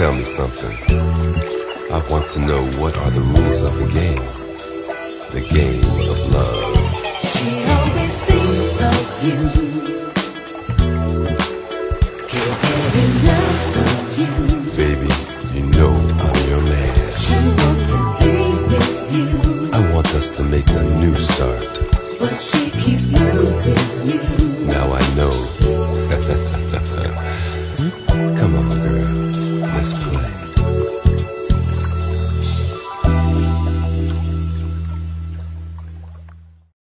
tell me something. I want to know what are the rules of the game. The game